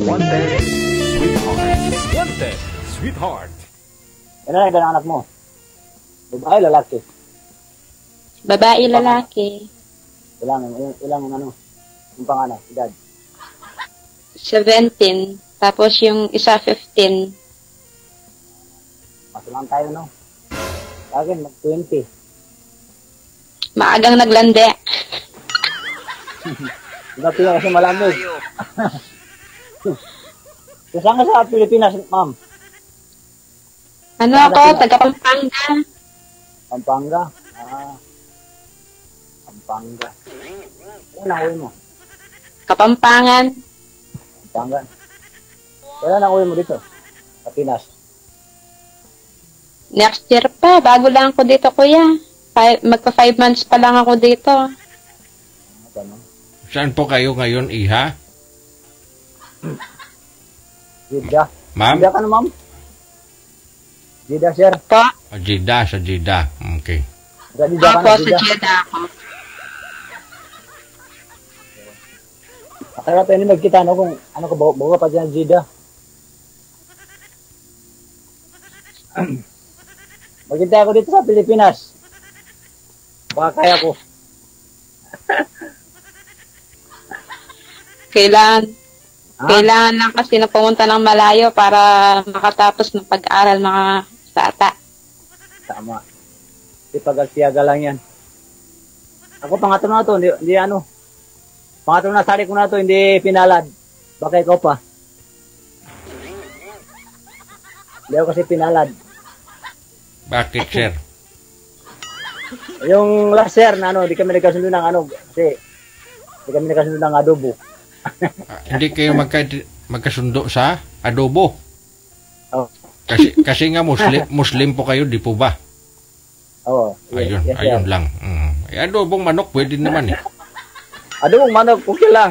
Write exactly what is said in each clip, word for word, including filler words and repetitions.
Wanted, sweetheart. Wanted, sweetheart. Ano na yung anak mo? Babae, lalaki? Babae, lalaki. Ilang, ilang, ilang ano? Yung pangalan, edad? seventeen. Tapos yung isa, fifteen. Mas lang tayo, no? Sa akin, mag-twenty. Maagang naglande. Dati nga kasi malamig. So, saan ka sa Pilipinas, ma'am? Ano ako? Taga Pampanga. Pampanga? Ah. Pampanga. Ano na uwi mo? Kapampangan. Pampanga. Kailan na uwi mo dito? Sa Pinas? Next year pa. Bago lang ako dito, kuya. Five, magpa five months pa lang ako dito. Ah, ganun. Saan po kayo ngayon, Iha? Jeddah. Ma'am? Jeddah ka na, ma'am? Jeddah, sir. Po? Ah, Jeddah, sa Jeddah. Okay. Sa Jeddah ka Opo, na, sa Jeddah. Jeddah ako. Kaya tayo nagkita, no, kung ano ka, bago pa dyan, Jeddah. Maghintay ako dito sa Pilipinas. Baka kaya ko. Kailangan, Ha? kailangan lang kasi na pumunta ng malayo para makatapos ng pag-aaral mga bata. Tama. Di pagal-tiyaga lang yan. Ako pangatlo na to, hindi, hindi ano. Pangatlo na sari ko na to, hindi pinalad. Baka ikaw pa. Hindi ako kasi pinalad. Bakit, sir? Yung last year na ano, di kami nagkasundo ng ano, kasi di kami nagkasundo ng adobo. Ah, hindi kayo magka, magkasundo sa adobo? Oh. Kasi, kasi nga Muslim, Muslim po kayo, di po ba? Oo. Yes, Ayun, yes, ayun sir. lang. Mm. Eh, adobong manok, pwede naman eh. Adobong manok, okay lang.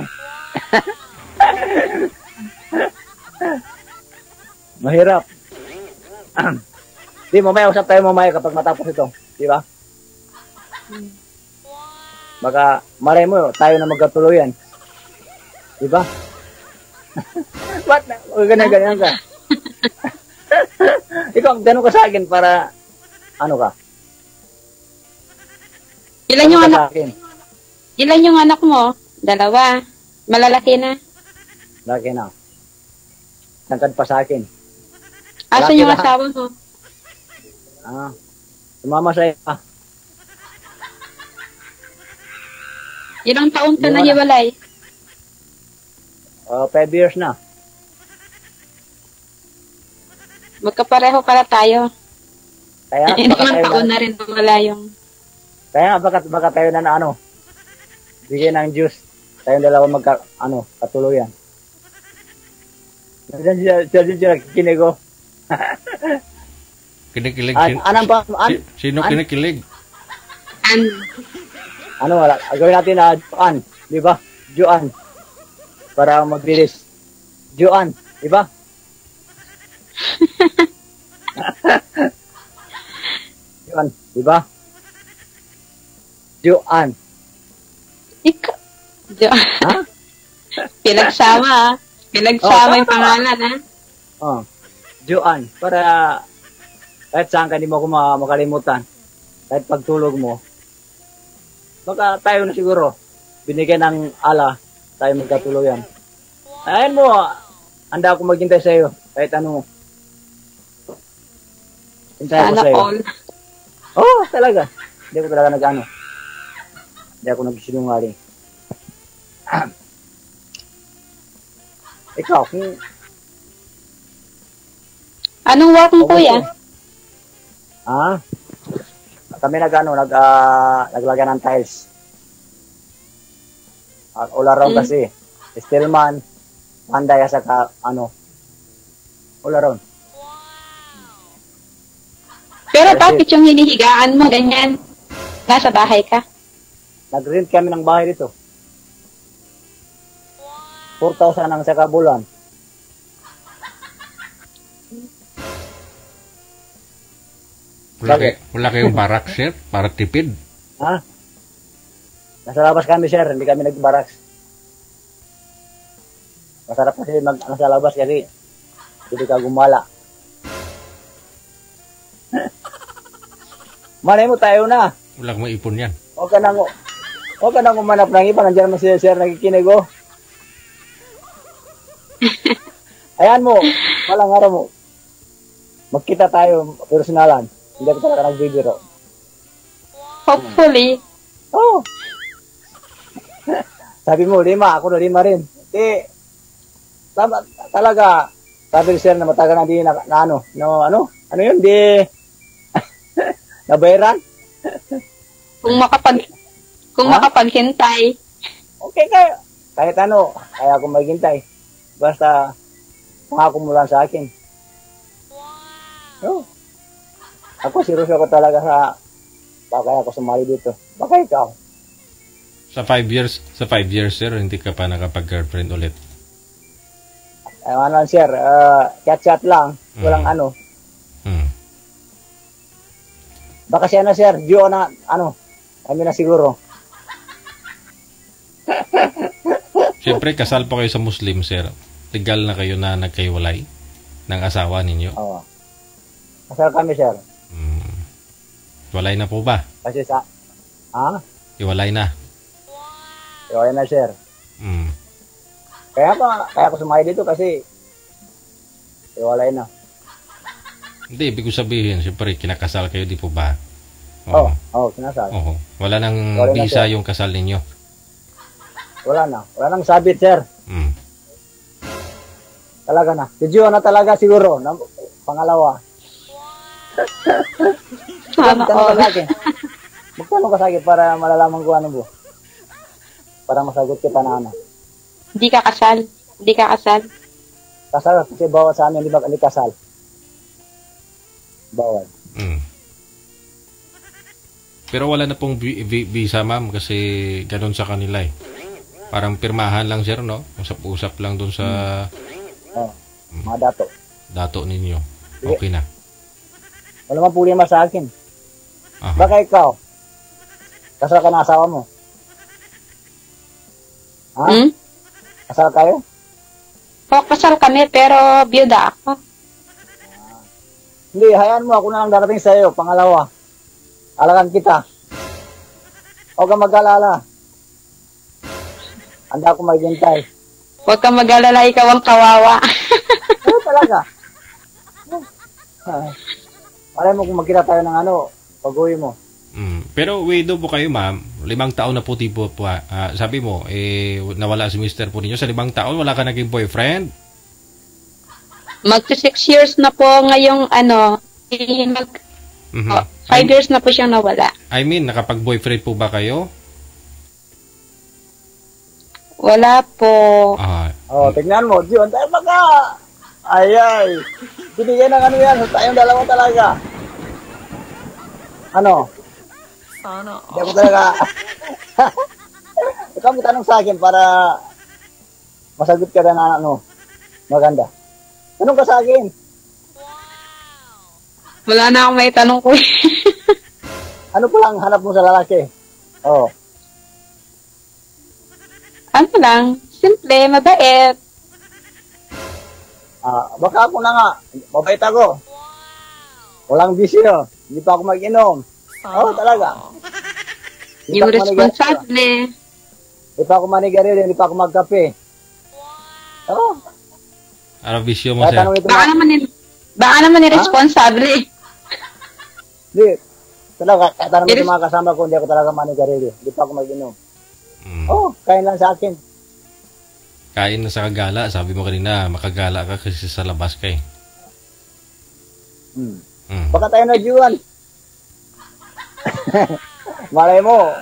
Mahirap. Di, mamaya usap tayo mamaya kapag matapos ito. Di ba? Baka, malay mo, tayo na magkatuluyan. Di ba? Ba't na? O, ganyan, ganyan ka. Ikaw, tanong ka sa akin para, ano ka? Ilan Tanong yung ka anak, sa akin. ilan yung anak mo? Dalawa. Malalaki na. Laki na. Tangkad pa sa akin. Asan Malaki yung na. asawa mo? Ah, sumama sa iyo. Ah, Ilang taon ka Yung na anak. hiwalay? uh, five years na. Magkapareho pala tayo. Kaya, baka Ilang tayo taon na, na rin wala yung... kaya baka, baka tayo na, na ano, bigyan ng juice. Tayong dalawa magka, ano, katuluyan. Diyan siya, diyan siya, kinigo. Kinikilig. An, Sin, anong pa, an, si- sino an- kinikilig? And, ano, wala, gawin natin na, Juan, di ba? Juan. Para magbilis. Juan, di ba? Juan, di ba? Juan. ikaw... Jo- Ha? Pinagsama ah. Pinagsama Oh, yung pangalan ah. Oh, Juan, para kahit saan ka, di mo ako ma- makalimutan. Kahit pagtulog mo. Baka tayo na siguro, binigyan ng ala, tayo magkatuluyan. Ayun mo, handa ako maghintay sa iyo, kahit ano. Hintay ako Sana sa iyo. all. Oh, talaga. Hindi ako talaga nag-ano. Hindi ako nagsinungaling. Ikaw, kung Anong work mo, kuya? Ah, kami nag ano, nag uh, naglagay ng tiles. At all around Mm. kasi, stillman, panday sa ka, ano, all around. Pero Kasi- bakit yung hinihigaan mo ganyan? Nasa bahay ka? Nag-rent kami ng bahay dito. four thousand ang sa kabulan. Wala, Bakit? kay, wala kayong barak, sir? Para tipid? Ha? Nasa labas kami, sir. Hindi kami nag-barracks. Masarap kasi mag ano, sa labas kasi hindi ka gumala. Malay mo tayo na. Walang maipon yan. Huwag ka nang, huwag ka nang umanap ng iba. Nandiyan naman si Sir nakikinig, oh. Ayan mo, malang araw mo. Magkita tayo, personalan. Hindi ako talaga nagbibiro. Hopefully. Oh. Sabi mo, lima. Ako na lima rin. Eh, tama, talaga, sabi ni Sir na matagal na di na, na ano, no, ano, ano yun, di, nabayaran? Kung makapag kung Ha? makapaghintay. Okay kayo. Kahit ano, kaya ako maghintay. Basta, pangako mo lang sa akin. Oh. Ako, serious ako talaga sa, baka ako sumali dito. Baka ikaw. Sa five years, sa five years, sir, hindi ka pa nakapag-girlfriend ulit. Ay, ano lang, Sir, uh, chat-chat lang. Walang Mm. ano. Hmm. Baka siya na, Sir, Diyo na, ano, kami na siguro. Siyempre, kasal pa kayo sa Muslim, sir. Legal na kayo na nagkaiwalay ng asawa ninyo. Oo. Kasal kami, Sir. Hmm. Walay na po ba? Kasi sa, ha? Iwalay na. Okay na, Sir. Hmm. Kaya ako, kaya ako sumali dito kasi, iwalay na. Hindi, ibig ko sabihin, siyempre, kinakasal kayo, di po ba? Oo, oh, oh, kinasal. Oo. Wala nang Wala na, visa sir. yung kasal ninyo. Wala na. Wala nang sabit, Sir. Hmm. Talaga na. Si Diyo na talaga siguro. Na, pangalawa. Sana Magtanong ka all. sa akin. Magtanong ka sa akin para malalaman ko ano mo. Para masagot kita na ano. Hindi ka kasal. Hindi ka kasal. Kasal kasi bawal sa amin, di ba? Hindi kasal. Bawal. Hmm. Pero wala na pong vi- vi- visa, ma'am, kasi ganun sa kanila eh. Parang pirmahan lang, sir, no? Usap-usap lang dun sa Oh, mga dato. dato ninyo. Sige. Okay na. Wala man problema sa akin. Aha. Baka ikaw, kasal ka na asawa mo. Ha? Hmm? Kasal kayo? O, kasal kami, pero byuda ako. Hindi, hayaan mo. Ako na lang darating sa iyo. Pangalawa. Alagan kita. Huwag kang mag-alala. Handa ako maghintay. Huwag kang mag-alala, ikaw ang kawawa. Ano talaga? Ah, Malay mo kung magkita tayo ng ano, pag-uwi mo. Mm. Pero widow po kayo, ma'am. Limang taon na po tipo po. ah, sabi mo, eh, nawala si mister po ninyo. Sa limang taon, wala ka naging boyfriend? Magto six years na po ngayong ano, eh, mag, Mhm. oh, five I, years na po siyang nawala. I mean, nakapag-boyfriend po ba kayo? Wala po. Ah, Oh, tignan mo, Diyon, tayo baka. Ay, ay. Binigyan ng ano yan, sa tayong dalawa talaga. Ano? Sana Hindi ako talaga. Ikaw mo tanong sa akin para masagot ka na ng ano, maganda. Tanong ka sa akin. Wala na akong may tanong ko. Ano pa lang hanap mo sa lalaki? Oh. Ano lang, simple, mabait. Ah, baka ako na nga. Mabait ako. Walang bisyo. Hindi pa ako mag-inom. Oo, talaga. Hindi Yung pa ako manigarilyo. responsable. Hindi pa ako manigarilyo. Hindi pa ako magkape. Oo. ano bisyo mo, Kaya sir? tanong ito Baka na. naman, ni- baka naman irresponsable. Hindi. Talaga, kaya tanong ito Iris- mga kasama ko. Hindi ako talaga manigarilyo. Hindi pa ako mag-inom. Mm. Oo, kain lang sa akin. Kain na sa kagala. Sabi mo kanina, makagala ka kasi sa labas ka eh. Hmm. Mm. Baka tayo na Juan. Malay mo.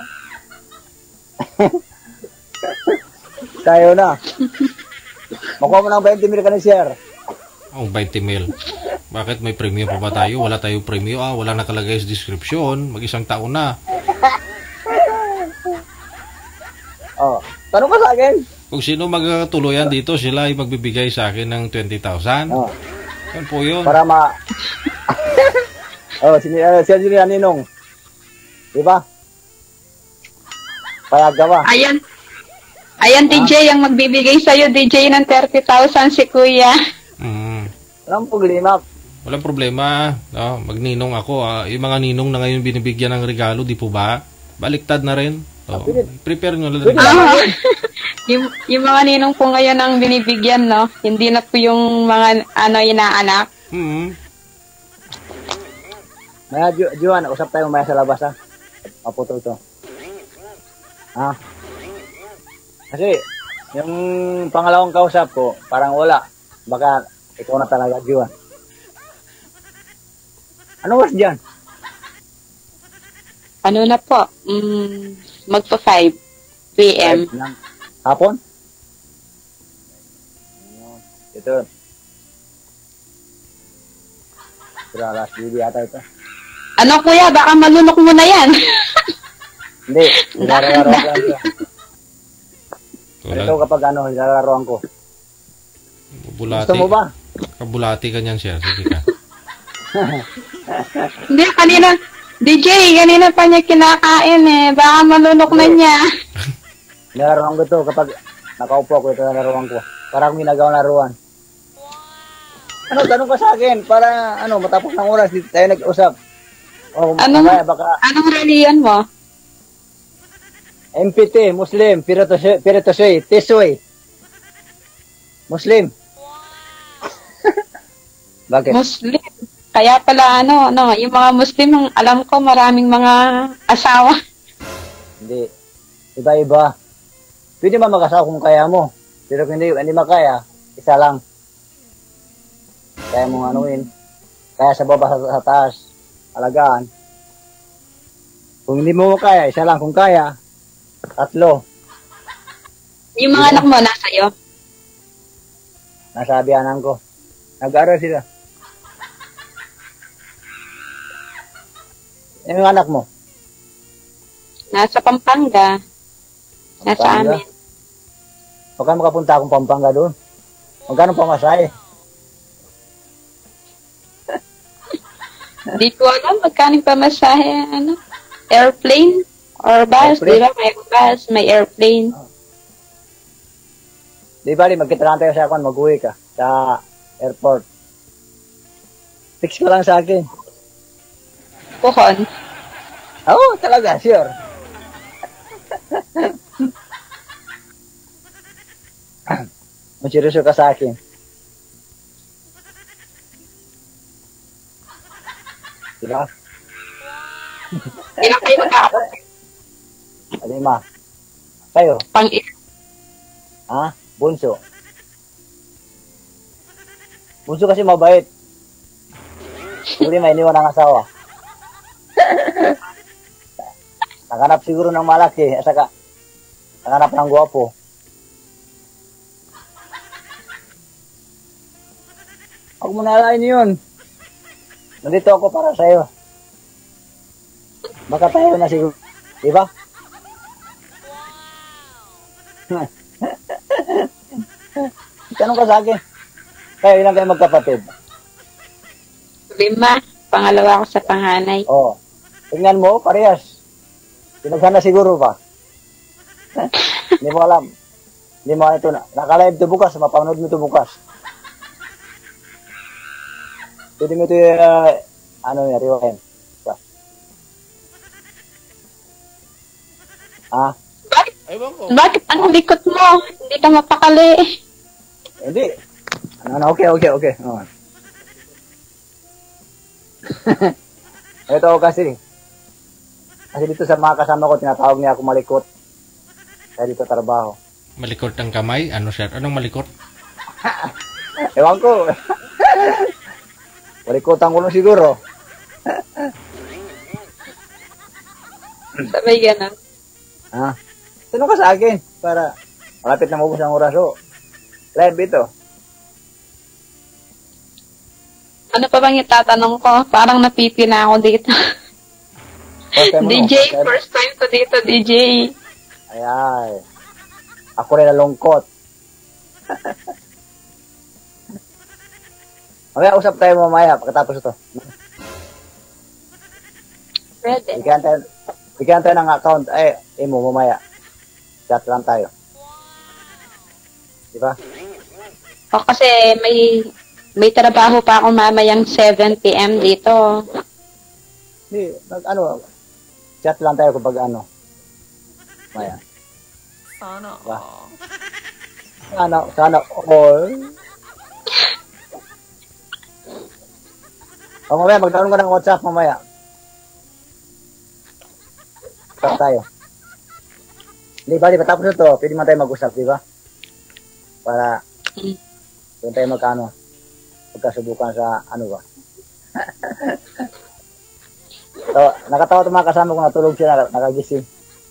Tayo na. Makuha mo ng twenty mil ka ni Sir. Oh, twenty mil. Bakit may premium pa ba tayo? Wala tayong premium. Ah, wala nakalagay sa description. Mag-isang taon na. Oh, tanong ka sa akin. Kung sino magtuluyan dito, sila ay magbibigay sa akin ng twenty thousand. Oh, Yan po yun. para ma... oh, sini uh, siya sini Ninong. Di ba? Payag ka ba? Ayan. Ayan, D J, ang magbibigay sa'yo, D J, ng thirty thousand si Kuya. Mm. Walang problema. Walang problema. No? Magninong ako. Ah. Yung mga ninong na ngayon binibigyan ng regalo, di po ba? Baliktad na rin. So, prepare nyo lang. Ah, yung, yung mga ninong po ngayon ang binibigyan, no? Hindi na po yung mga, ano, inaanak. Mm. Maya, Ju- Juan, usap tayo maya sa labas, ha? Maputol to. Ha? Kasi, yung pangalawang kausap ko, parang wala. Baka, ikaw na talaga, Juan. Ano was dyan? Ano na po? Mm, magpa five p m. Five ng hapon? Ito. Pero alas bibi ata ito. Ano, Kuya? Baka malunok mo na yan. Hindi, nilalaro ko lang ito. Wala. Ito kapag ano, nilalaroan ko. Bulati. Gusto mo ba? Kabulati ka niyan, sir. Sige ka. Hindi, kanina, D J, kanina pa niya kinakain eh. Baka malunok na niya. Nilalaroan ko ito kapag nakaupo ko, ito nilalaroan ko. Parang ginagawang laruan. Ano, tanong ka sa akin para ano, matapos ng oras, dito tayo nag-usap. O, Anong- mamaya baka Anong reliyon mo? M P T, Muslim, Piratosoy, Piratosoy, Tisoy. Muslim. Bakit? Muslim. Kaya pala ano, ano, yung mga Muslim, ang alam ko maraming mga asawa. Hindi. Iba-iba. Pwede ba mag-asawa kung kaya mo? Pero kung hindi, hindi makaya, isa lang. Kaya mong anuin. Kaya sa baba, sa, sa taas, alagaan. Kung hindi mo kaya, isa lang. Kung kaya, tatlo. Yung mga anak mo nasa iyo. Nasa abiyanan ko. Nag-aaral sila. Yung anak mo? Nasa Pampanga. Nasa Pampanga? amin. Baka makapunta akong Pampanga doon. Magkano pa masahe? Di ko alam magkano pa masahe, ano, airplane or bus, Airplane? di ba? May bus, may airplane. Di ba, magkita lang tayo sa akin, mag-uwi ka sa airport. Fix ko lang sa akin. Puhon. Oo, oh, talaga, sure. Masiryoso ka sa akin. Diba? Ilang kayo magkakapatid? Alima. Kayo, Pang ha? Bunso. Bunso kasi mabait. Hindi may iniwan ang asawa. Nakanap siguro ng malaki. At saka, nakanap ng gwapo. Huwag mo nalain yun. Nandito ako para sa'yo. Baka tayo na siguro. Diba? Tanong ka sa akin. Kayo ilang kayo magkapatid? lima. Pangalawa ko sa panganay. Oo. Tingnan mo, parehas. Pinagsana siguro pa. Hindi mo alam. Hindi mo alam ito na. Nakalive to bukas. Mapanood mo to bukas. Pwede mo ito uh, ano yung rewind. Ah? Bakit, Ewan ko. bakit ang likot mo? Hindi ka mapakali. Hindi. Ano, ano, okay, okay, okay. Oh. Ito kasi. Kasi dito sa mga kasama ko, tinatawag niya ako malikot. Kaya dito trabaho. Malikot ang kamay? Ano, sir? Anong malikot? Ewan ko. Malikotan ko lang siguro. Sabay ganun. Ha? Sino ka sa akin? Para malapit na mabos ang oras. Oh. Live ito. Ano pa bang itatanong ko? Parang napipina ako dito. First time mo, D J, no? First time? first time ko dito, D J. Ay, ako rin nalungkot. Mamaya, usap tayo mamaya pagkatapos ito. Pwede. Bigyan tayo, bigyan tayo ng account. Ay, imo mamaya. Chat lang tayo. Di ba? O kasi may may trabaho pa ako mamayang seven p m dito. Hindi, nag, ano, chat lang tayo kapag ano. Maya. Sana Diba? all. Sana, sana all. O mamaya, magtanong ka ng WhatsApp mamaya. Usap tayo. Hindi ba, di ba tapos ito, pwede man tayo mag-usap, di ba? Para, Mm. doon tayo magkano, magkasubukan sa, ano ba? So, nakatawa itong mga kasama ko, natulog sila, nakagising.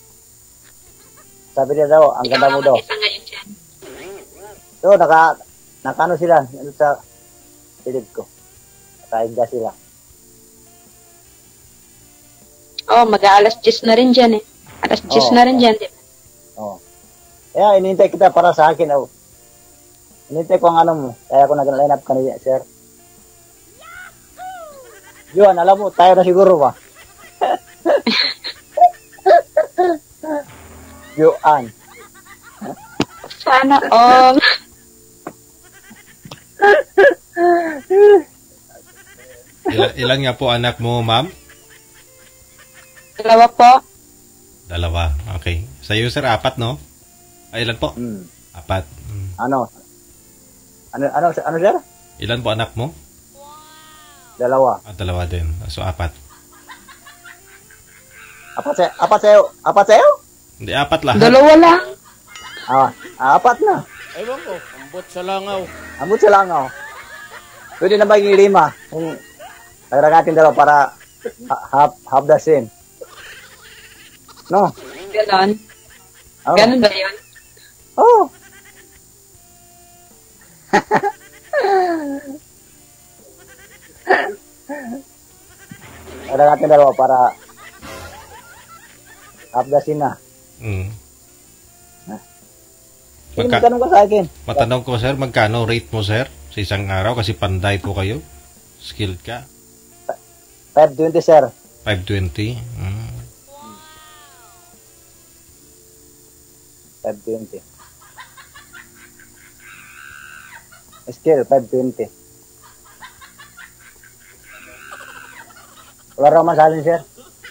Sabi niya daw, ang ganda mo daw. Isa ngayon dyan. So, naka, nakano sila, ano sa silid ko. Nakahiga sila. Oh, mag-aalas diyes na rin dyan eh. Alas diyes Oo. na rin dyan, di ba? Oo. Kaya, inintay kita para sa akin, oh. Inintay ko ang ano mo. Kaya ako nag-line up kanina, sir. Juan, alam mo, tayo na siguro ba? Juan. Sana all. Ilan, ilan nga po anak mo, ma'am? Dalawa po. Dalawa. Okay. Sa iyo, sir, apat, no? Ay, ilan po? Hmm. Apat. Mm. Ano? Ano, ano, ano, sir? Ilan po anak mo? Dalawa. Ah, dalawa din. So, apat. Apat sa, apat sa'yo? Apat sa'yo? Hindi, apat lahat. Dalawa lang. Ah, apat na. Ewan ko, ambot sa langaw. Ambot sa lang, oh. Pwede na ba yung lima? Kung nagragatin dalawa para ha- half, half the same. No? Ganon. Oh. Ganon ba yun? Oh. Nagragatin dalawa para half the same na. Mm. Sige, Magka- magtanong ka sa akin. Matanong ko, sir, magkano rate mo, sir? Sa isang araw? Kasi panday po kayo. Skilled ka. five twenty, sir. five twenty. Mm. five twenty. Skill, five twenty. Wala raw masalin, sir.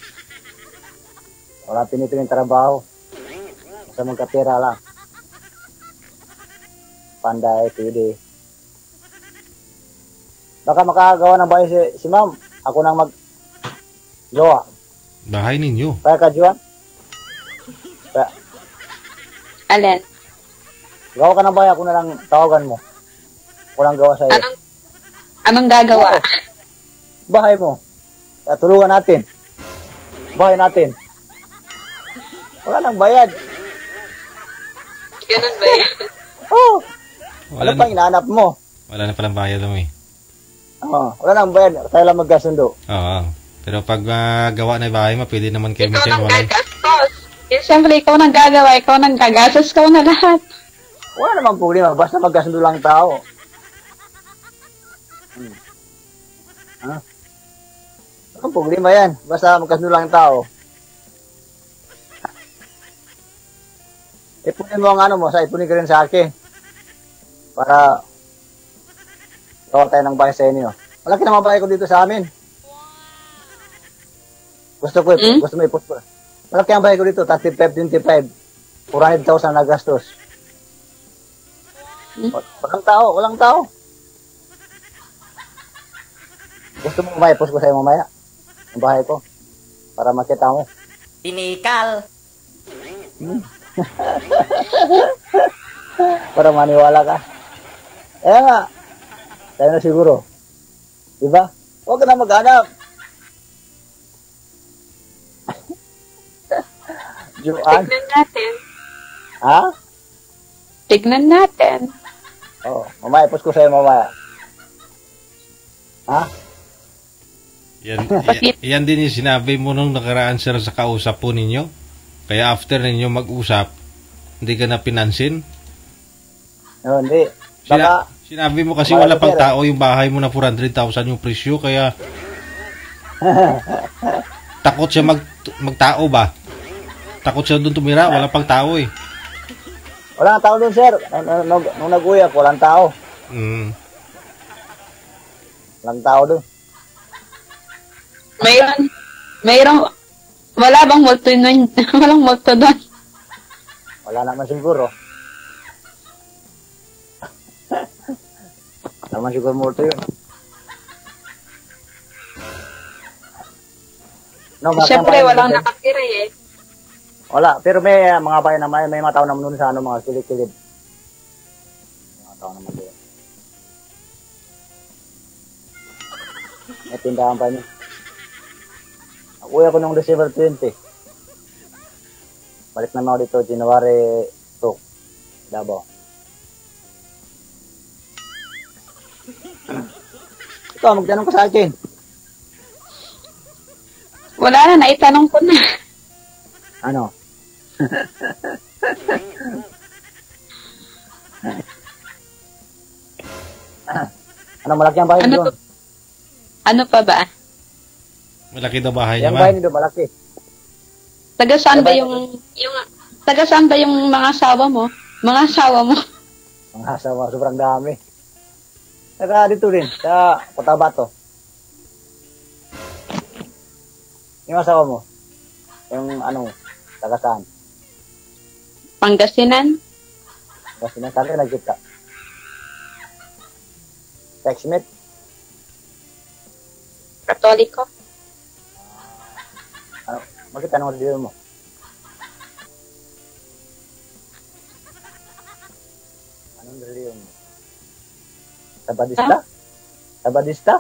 Wala pinipiling trabaho. Basta magkapira lang. Panday, pwede. Baka makagawa ng bahay si, si ma'am. Ako nang mag gawa. Bahay ninyo. Kaya ka, Juan? Kaya, Alin? gawa ka ng bahay, ako na lang tawagan mo. Ako lang gawa sa'yo. Anong, anong gagawa? Bahay mo. Kaya tulungan natin. Bahay natin. Wala nang bayad. Ganon ba yun? Oh, Wala ano pang na, inaanap mo? wala na palang bayad mo eh. Oh, wala nang bayad. Tayo lang magkasundo. Oo. Pero pag ah, gawa na yung bahay mo, pwede naman kayo Ikaw mag-share. nang Wala. gagastos. Eh, siyempre, ikaw nang gagawa, ikaw nang gagastos, ikaw na lahat. Wala namang problema. Basta magkasundo lang tao. Hmm. Ha? Walang problema yan. Basta magkasundo lang tao. Ipunin mo ang ano mo. Sa ipunin ka rin sa akin. Para gawa tayo ng bahay sa inyo. Malaki naman bahay ko dito sa amin. Gusto ko, Hmm? gusto mo ipus ko. Malaki ang bahay ko dito, thirty-five, twenty-five. four hundred thousand na gastos. Hmm? Walang tao, walang tao. Gusto mo mamaya, post ko sa'yo mamaya. Ang bahay ko. Para makita mo. Tinikal. Para maniwala ka. Kaya nga, tayo na siguro. Diba? Huwag ka na maghanap. Juan. Tignan natin. Ha? Tignan natin. Oo. mamaya, post ko sa'yo mamaya. Ha? Yan, yan, yan din yung sinabi mo nung nakaraan, sir, sa kausap po ninyo. Kaya after ninyo mag-usap, hindi ka na pinansin. No, hindi. Sina- Baka, sinabi mo kasi Baka, wala pang sir, tao yung bahay mo na four hundred thousand yung presyo, kaya takot siya mag magtao ba? Takot siya doon tumira, wala pang tao eh. Walang tao doon, sir. Nung, nung, nung, nung nag-uwi ako, walang tao. Mm. Walang tao doon. Mayroon, mayroon, wala bang multo nun? Walang multo doon. Wala naman siguro. Wala naman siguro multo yun. No, Siyempre, bayan walang doon, sir. nakatira eh. Wala, pero may uh, mga bayan naman, may mga tao naman doon sa ano, mga kilid-kilid. Mga tao naman doon. May tindahan pa niya. Nakuha ko nung December twenty. Balik naman ako dito, January two. Davao. Ikaw, magtanong ka sa akin. Wala na, naitanong ko na. Ano? Ano, malaki ang bahay Ano doon? to? Ano pa ba? Malaki daw bahay niya, Yung ma. bahay nito, malaki. Taga saan ba Diba? yung, yung, taga saan ba yung mga asawa mo? Mga asawa mo? Mga asawa, sobrang dami. Saka dito rin, sa Cotabato. Yung asawa mo? Yung ano, taga saan? Pangasinan? Kasi saan ka nagkita? Textmate? Katoliko? Ano, bakit anong religion mo? Anong religion mo? Sabadista? Sabadista?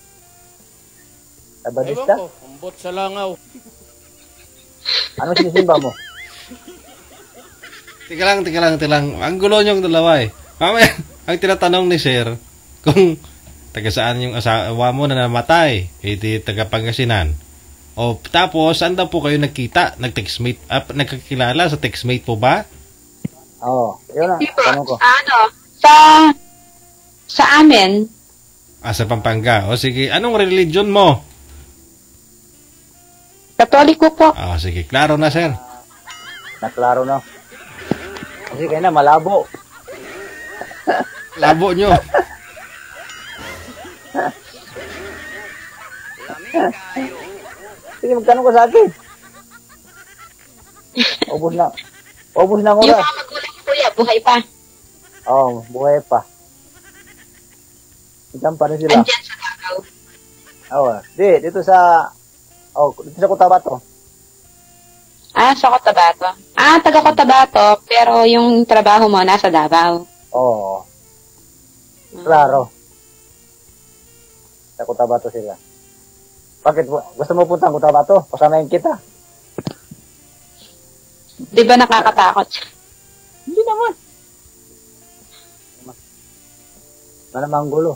Ewan Sabadista? ko, ambot sa langaw. Ano sinisimba mo? Tika lang, tika lang, tika lang. Ang gulo niyong dalawa eh. Mamaya, ang tinatanong ni Sir, kung taga saan yung asawa mo na namatay, eh di taga Pangasinan. O tapos, saan daw po kayo nagkita? Nag-textmate, ah, nagkakilala sa textmate po ba? Oo, oh, yun ang Di po. tanong ko. Ano? Sa, sa amin, Ah, sa Pampanga. O sige, anong religion mo? Katoliko po. Ah, sige, klaro na, Sir. Naklaro na. Kasi kaya na, malabo. Labo nyo. Sige, magtanong ka sa akin. Ubus na. Ubus na ang Yung oras. mga magulang ko, kuya, buhay pa. Oo, oh, buhay pa. Ikan pa rin sila. Andyan sa Davao. Oo, di, dito sa, oh, dito sa Cotabato. Ah, sa Cotabato. Ah, taga Cotabato, pero yung trabaho mo nasa Davao. Oo, klaro. Sa Cotabato sila. Bakit? Gusto mo puntang Cotabato? Pasamahin kita. Di ba nakakatakot? Hindi naman. Ano namang gulo?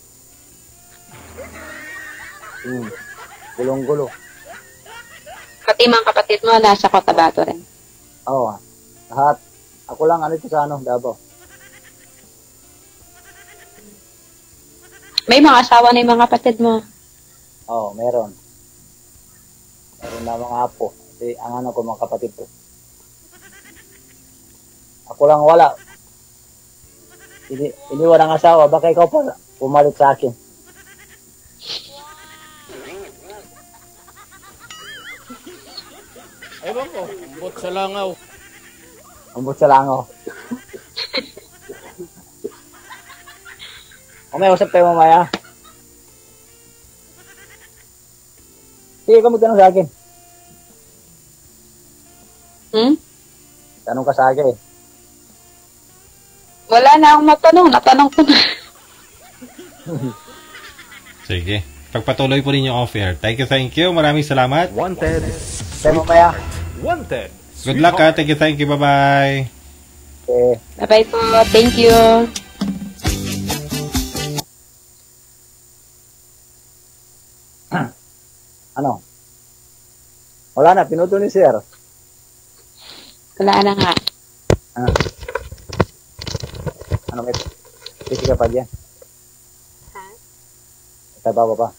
Hmm. Gulong-gulo. Pati mga kapatid mo nasa Cotabato rin. Oo. Lahat. Ako lang ano ito sa ano, Davao. May mga asawa na yung mga kapatid mo. Oo, meron. Meron na mga apo. Kasi ang ano ko, mga kapatid ko. Ako lang wala. Ini, iniwan ang asawa. Baka ikaw pa pumalit sa akin. Ewan ko, ambot sa langaw. Ambot sa langaw. O may usap tayo mamaya. Sige ka magtanong sa akin. Hmm? Tanong ka sa akin. Wala na akong matanong. Natanong ko na. Sige. Pagpatuloy po ninyo off-air. Thank you, thank you. Maraming salamat. Wanted. Tayo mamaya. Wanted. Good luck ha. Thank you, thank you. Bye-bye. Okay. Bye-bye po. Thank you. Ano? Wala na. Pinuto ni sir. Wala na nga. Ah. Ano may busy ka pa dyan? Ha? Trabaho pa.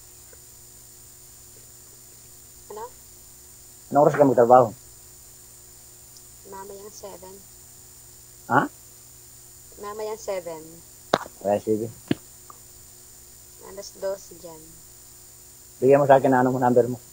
Ha? Mamayang seven. Kaya sige. Alas dos dyan. Bigyan mo sa akin na ano mo number mo.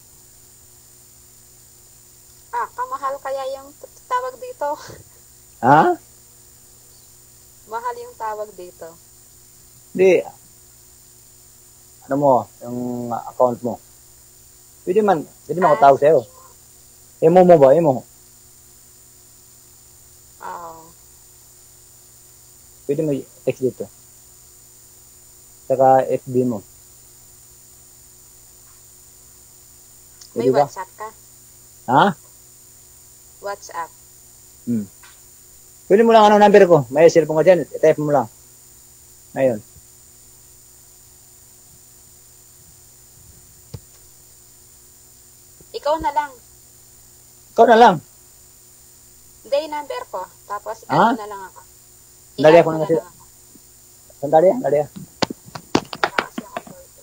Ah, kamahal kaya yung t- tawag dito. Ha? Mahal yung tawag dito. Hindi. Ano mo, yung account mo. Pwede man, pwede man ako tawag sa'yo. Imo mo ba? Imo. Oo. Pwede mo text dito. Saka F B mo. May Pwede ba? WhatsApp ka? Ha? WhatsApp. Hmm. Pwede mo lang ano number ko. May cellphone ko dyan. I-type mo lang. Ngayon. Ikaw na lang. Ikaw na lang. Hindi yung number ko. Tapos, Ah? ano na lang ako. Dali I-add ako mo na na kasi. lang ako. Sandali ah. Dali ah. Kasi ako dito.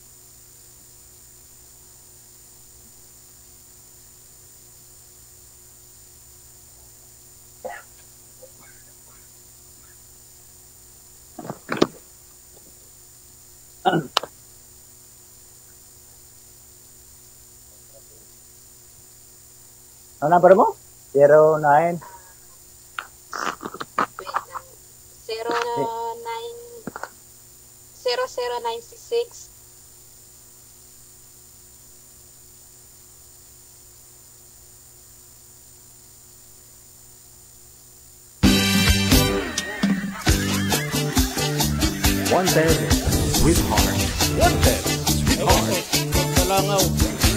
Ano number mo? zero nine. Wait lang. Zero nine zero zero nine six six. Wanted, sweetheart. Wanted, sweetheart. Bot sa langaw.